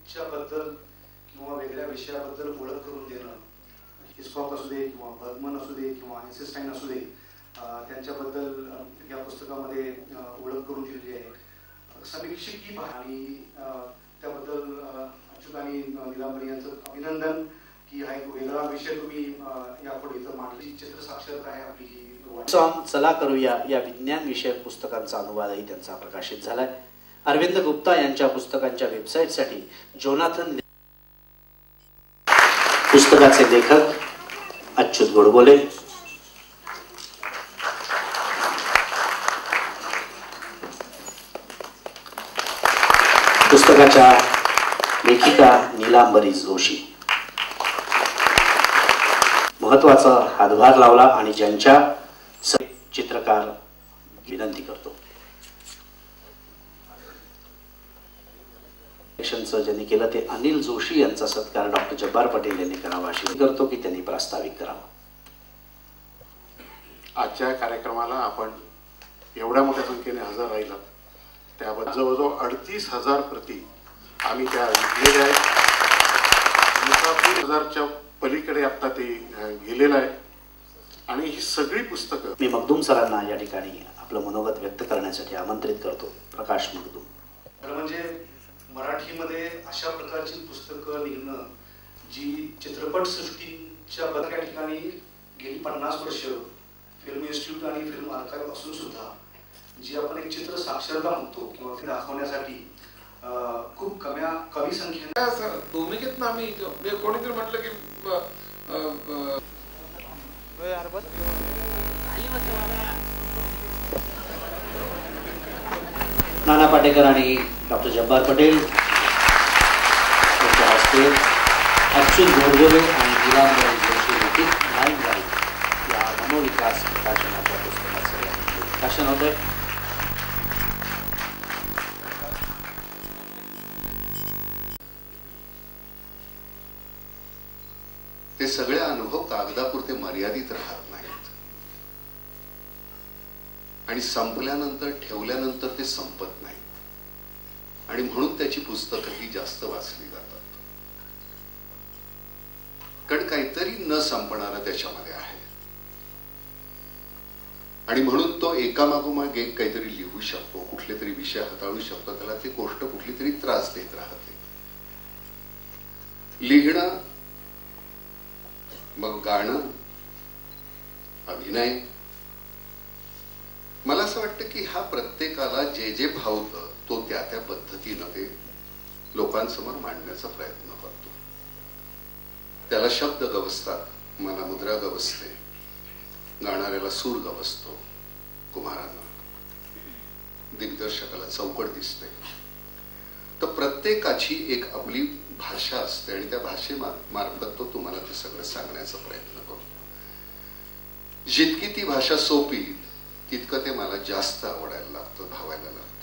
च्या बद्दल किंवा वेगळ्या विषयाबद्दल ओळख करून देणं, हिस्कॉक असू दे किंवा बर्गमन असू दे किंवा आइन्स्टाईन असू दे, त्यांच्याबद्दल या पुस्तकामध्ये ओळख करून दिलेली आहे. समीक्षकी आणि त्याबद्दल अच्युत आणि निलांबरी यांचं अभिनंदन की हा एक वेगळा विषय तुम्ही यापुढे इथं मांडली. चित्र साक्षरता आहे आपली. चला करूया या विज्ञान विषयक पुस्तकांचा अनुवादही त्यांचा प्रकाशित झालाय. अरविंद गुप्ता यांच्या पुस्तकांच्या वेबसाईटसाठी जोनाथन. पुस्तकाचे लेखक अच्युत गोडबोले, पुस्तकाच्या लेखिका नीलांबरी जोशी. महत्वाचा हातभार लावला आणि ज्यांच्या चित्रकार विनंती करतो. ज्यांनी केलं ते अनिल जोशी यांचा सत्कार डॉक्टर जब्बार पटेल यांनी करावा अशी करतो की त्यांनी प्रास्ताविक करावा. आजच्या कार्यक्रमाला आपण एवढ्या मोठ्या संख्येने हजर राहिला त्याबद्दल जवळजवळ 38,000 प्रती आम्ही त्या लिहिलेल्या आहेत. 30,000च्या पलीकडे आता ते गेलेलं आहे. आणि ही सगळी पुस्तकं मी मखदूम सरांना या ठिकाणी आपलं मनोगत व्यक्त करण्यासाठी आमंत्रित करतो. प्रकाश मखदूम. म्हणजे मराठीमध्ये अशा प्रकारची पुस्तकं लिहिणं जी चित्रपट सृष्टीच्या बऱ्याच ठिकाणी गेली 50 वर्ष फिल्म इन्स्टिट्यूट आणि फिल्म आर्काइव्ह असून सुद्धा जी आपण एक चित्र साक्षरता म्हणतो किंवा ते दाखवण्यासाठी खूप कमी संख्येने भूमिकेत आम्ही कोणीतरी म्हटलं की नाना पाटेकर आणि डॉक्टर जब्बार पटेल यांच्या हस्ते अच्युत गोडबोले आणि नीलांबरी जोशी लिखित लाईन राईट या मनोविकास प्रकाशनाच्या पुस्तकाचं प्रकाशन होतंय. ते सगळे अनुभव कागदापुरते मर्यादित राहत नाहीत आणि संपल्यानंतर ठेवल्यानंतर ते संपत नाही आणि म्हणून त्याची पुस्तकंही जास्त वाचली जातात. कारण काहीतरी न संपणारं त्याच्यामध्ये आहे आणि म्हणून तो एकामागोमाग एक काहीतरी लिहू शकतो, कुठले तरी विषय हाताळू शकतो. त्याला ती गोष्ट कुठली तरी त्रास देत राहते. लिहिणं, मग गाणं, अभिनय, मला असं वाटतं की हा प्रत्येकाला जे जे भावतं तो त्या त्या पद्धतीनं ते लोकांसमोर मांडण्याचा प्रयत्न करतो. त्याला शब्द गवसतात, मला मुद्रा गवसते, गाणाऱ्याला सूर गवसतो, कुम्हारांना, दिग्दर्शकाला चौकट दिसते. तर प्रत्येकाची एक आपली भाषा असते आणि त्या भाषेमार्फत तो तुम्हाला ते सगळं सांगण्याचा प्रयत्न करतो. जितकी ती भाषा सोपी तितकं ते मला जास्त आवडायला लागतं, भावायला लागतं.